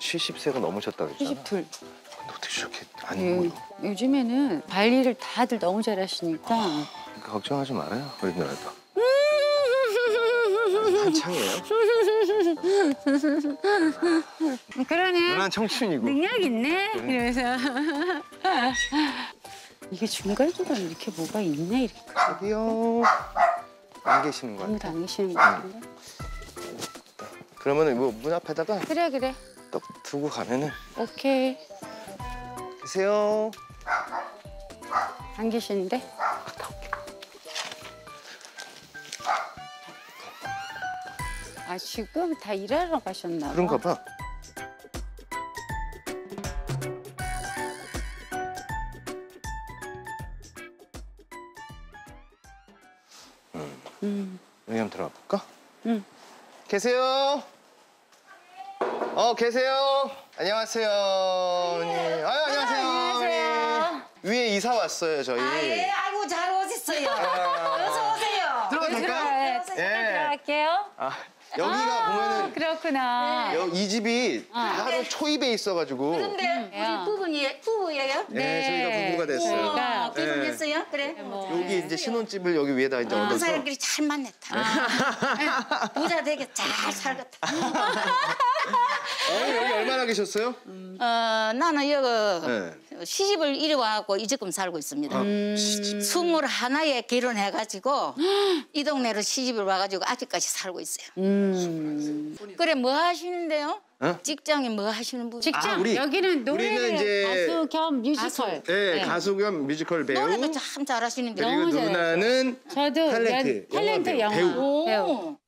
70세가 넘으셨다 그랬잖아. 72. 근데 어떻게 저렇게 안 보여? 요즘에는 관리를 다들 너무 잘하시니까. 그러니까 걱정하지 말아요, 우리 누나도. 한창이에요. 그러네. 누나는 청춘이고. 능력 있네. 그래. 그래서 이게 중간중간 이렇게 뭐가 있네 이렇게. 저기요. 안 계시는 거 아무도 같아. 안 계시는 거 같은데. 그러면은 뭐 문 앞에다가 그래. 떡 두고 가면은. 오케이. 계세요. 안 계시는데? 아 지금 다 일하러 가셨나 봐. 그런가 봐. 여기 한번 들어가 볼까? 응. 계세요? 계세요? 안녕하세요, 어머니. 안녕하세요. 안녕하세요. 위에 이사 왔어요, 저희. 예, 아이고 잘 오셨어요. 어서 오세요. 들어가도 될까요? 네, 예. 들어갈게요. 여기가 보면은 그렇구나. 이 집이 바로 초입에 있어가지고. 근데 우리 부부예요? 네, 저희가 부부가 됐어요. 저희가 결혼했어요? 그래. 여기 이제 신혼집을 여기 위에다 이제 그 얻어서. 사람끼리 잘 만났다. 부자 되게 잘 살겠다. 여기 얼마나 계셨어요? 나는 여기 네. 시집을 이리 와갖고 이제금 살고 있습니다. 시집. 21에 결혼해가지고 이 동네로 시집을 와가지고 아직까지 살고 있어요. 그래 뭐 하시는데요? 어? 직장이 뭐 하시는 분? 직장 우리- 여기는 노래 우리는 이제 가수 겸 뮤지컬. 네, 가수 겸 뮤지컬 배우. 노래도 참 잘하시는데. 그리고 너무 잘해요. 누나는 저도 탤런트, 탤런트 영화 영화 배우. 배우. 오.